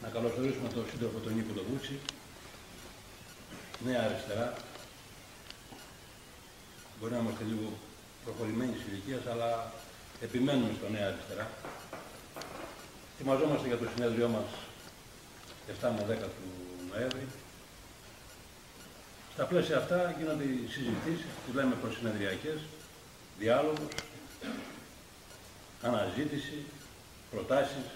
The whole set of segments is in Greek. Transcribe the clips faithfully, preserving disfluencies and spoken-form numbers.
να καλωσορίσουμε τον σύντροφο τον Νίκο Βούτσι, Νέα Αριστερά. Μπορεί να είμαστε λίγο προχωρημένοι της ηλικίας, αλλά επιμένουμε στο Νέα Αριστερά. Ετοιμαζόμαστε για το συνέδριό μας εφτά με δέκα του Νοέμβρη. Στα πλαίσια αυτά γίνονται οι συζητήσεις, τις λέμε προσυνεδριακές, διάλογος, αναζήτηση, προτάσεις.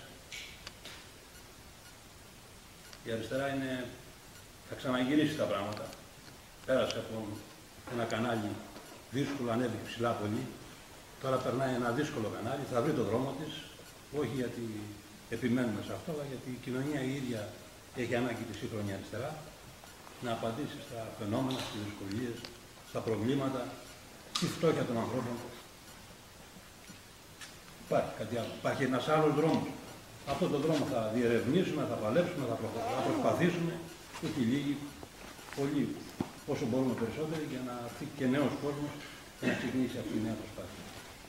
Η αριστερά είναι, θα ξαναγυρίσει τα πράγματα. Πέρασε από ένα κανάλι δύσκολο, ανέβηκε ψηλά πολύ. Τώρα περνάει ένα δύσκολο κανάλι, θα βρει το δρόμο της. Όχι γιατί επιμένουμε σε αυτό, αλλά γιατί η κοινωνία η ίδια έχει ανάγκη τη σύγχρονη αριστερά να απαντήσει στα φαινόμενα, στις δυσκολίες, στα προβλήματα, στη φτώχεια των ανθρώπων. Υπάρχει κάτι άλλο. Υπάρχει ένας άλλος δρόμος. Αυτό τον δρόμο θα διερευνήσουμε, θα παλέψουμε, θα, προ... θα προσπαθήσουμε, όχι λίγοι, πολύ, όσο μπορούμε περισσότεροι, για να έρθει και νέος κόσμος και να ξεκινήσει αυτή η νέα προσπάθεια.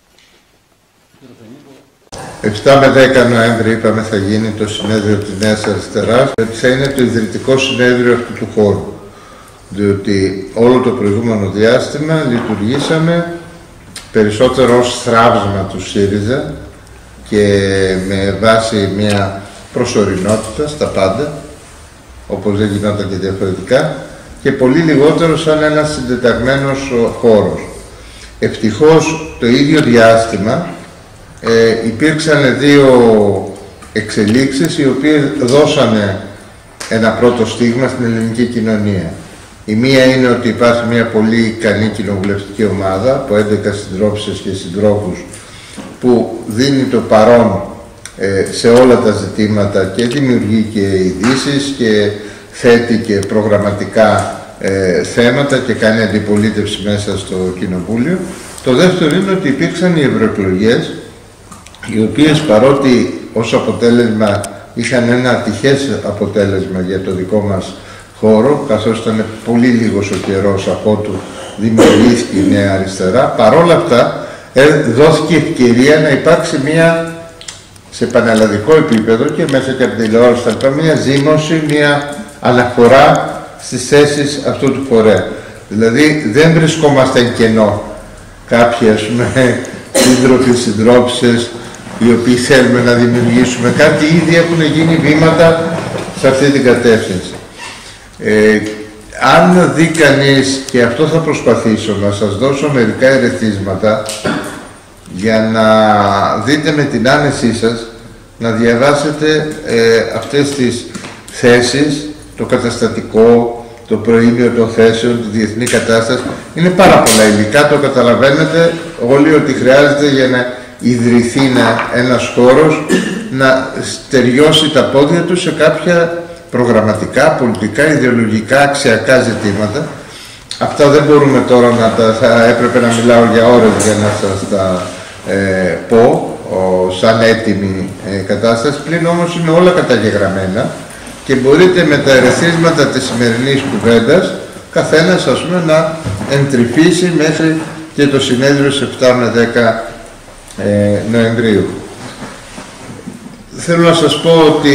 Κύριε Φενίκο. εφτά με δέκα Νοέμβρη είπαμε θα γίνει το συνέδριο της Νέας Αριστεράς, ότι θα είναι το ιδρυτικό συνέδριο αυτού του χώρου. Διότι όλο το προηγούμενο διάστημα λειτουργήσαμε περισσότερο ως θράψμα του ΣΥΡΙΖΑ και με βάση μια προσωρινότητα στα πάντα, όπως δεν γινόταν και διαφορετικά, και πολύ λιγότερο σαν ένας συντεταγμένος χώρος. Ευτυχώς το ίδιο διάστημα ε, υπήρξαν δύο εξελίξεις οι οποίες δώσανε ένα πρώτο στίγμα στην ελληνική κοινωνία. Η μία είναι ότι υπάρχει μια πολύ ικανή κοινοβουλευτική ομάδα από έντεκα συντρόφισσες και συντρόφους που δίνει το παρόν ε, σε όλα τα ζητήματα και δημιουργεί και ειδήσεις και θέτει και προγραμματικά ε, θέματα και κάνει αντιπολίτευση μέσα στο Κοινοβούλιο. Το δεύτερο είναι ότι υπήρξαν οι ευρωεκλογές, οι οποίες παρότι ως αποτέλεσμα είχαν ένα ατυχές αποτέλεσμα για το δικό μας χώρο, καθώς ήταν πολύ λίγος ο καιρός από ότου δημιουργήθηκε η Νέα Αριστερά, παρόλα αυτά δόθηκε ευκαιρία να υπάρξει μια, σε πανελλαδικό επίπεδο και μέσα και από την τηλεόραση, μια ζήμωση, μια αναφορά στις θέσεις αυτού του φορέα. Δηλαδή δεν βρισκόμαστε εν κενό κάποιοι, ας πούμε, σύντροφοι, συντρόφισσες, οι οποίοι θέλουμε να δημιουργήσουμε κάτι, ήδη έχουν γίνει βήματα σε αυτή την κατεύθυνση. Ε, αν δει κανείς, και αυτό θα προσπαθήσω να σας δώσω μερικά ερεθίσματα για να δείτε με την άνεσή σας, να διαβάσετε ε, αυτές τις θέσεις, το καταστατικό, το προήμιο των θέσεων, τη διεθνή κατάσταση. Είναι πάρα πολλά υλικά, το καταλαβαίνετε όλοι ότι χρειάζεται για να ιδρυθεί ένας χώρος να στεριώσει τα πόδια του σε κάποια προγραμματικά, πολιτικά, ιδεολογικά, αξιακά ζητήματα. Αυτά δεν μπορούμε τώρα να τα... θα έπρεπε να μιλάω για ώρες για να σας τα ε, πω ο, σαν έτοιμη ε, κατάσταση. Πλην όμως είναι όλα καταγεγραμμένα και μπορείτε με τα ερεθίσματα της σημερινής κουβέντας καθένας, ας πούμε, να εντρυφήσει μέχρι και το συνέδριο στις εφτά με δέκα ε, Νοεμβρίου. Θέλω να σας πω ότι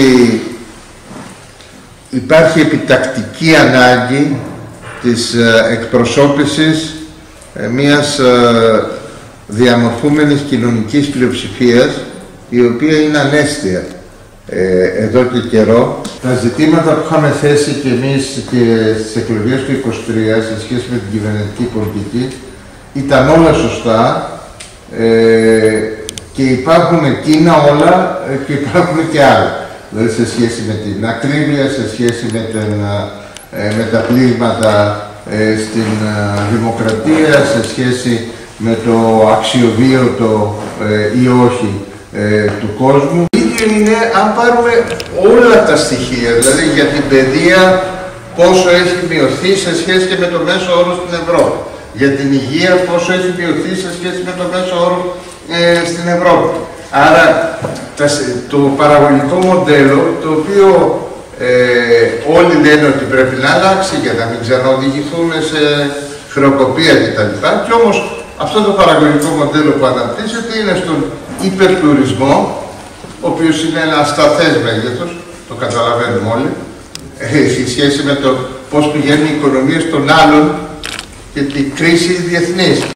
υπάρχει επιτακτική ανάγκη της ε, εκπροσώπησης ε, μιας ε, διαμορφούμενης κοινωνικής πλειοψηφίας, η οποία είναι ανέστια ε, εδώ και καιρό. Τα ζητήματα που είχαμε θέσει και εμείς και στις εκλογές του είκοσι τρία σε σχέση με την κυβερνητική πολιτική ήταν όλα σωστά ε, και υπάρχουν εκείνα όλα ε, και υπάρχουν και άλλα. Δηλαδή σε σχέση με την ακρίβεια, σε σχέση με, την, ε, με τα πλήγματα ε, στην ε, δημοκρατία, σε σχέση με το αξιοβίωτο ε, ή όχι ε, του κόσμου. Το ίδιο είναι αν πάρουμε όλα τα στοιχεία, δηλαδή για την παιδεία πόσο έχει μειωθεί σε σχέση και με το μέσο όρο στην Ευρώπη. Για την υγεία πόσο έχει μειωθεί σε σχέση με το μέσο όρο ε, στην Ευρώπη. Άρα το παραγωγικό μοντέλο, το οποίο ε, όλοι λένε ότι πρέπει να αλλάξει για να μην ξαναοδηγηθούν σε χρεοκοπία κτλ. Και όμως αυτό το παραγωγικό μοντέλο που αναπτύσσεται είναι στον υπερτουρισμό, ο οποίος είναι ένα ασταθές μέγεθος, το το καταλαβαίνουμε όλοι, σε σχέση με το πώς πηγαίνουν οι οικονομίες των άλλων και την κρίση διεθνής.